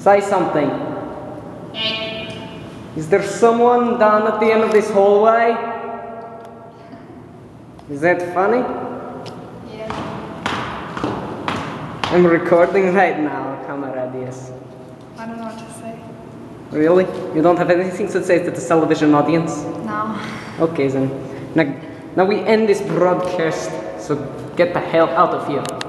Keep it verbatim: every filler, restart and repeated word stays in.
Say something. Is there someone down at the end of this hallway? Is that funny? Yeah. I'm recording right now, camaradies. I don't know what to say. Really? You don't have anything to say to the television audience? No. Okay then. Now, now we end this broadcast, so get the hell out of here.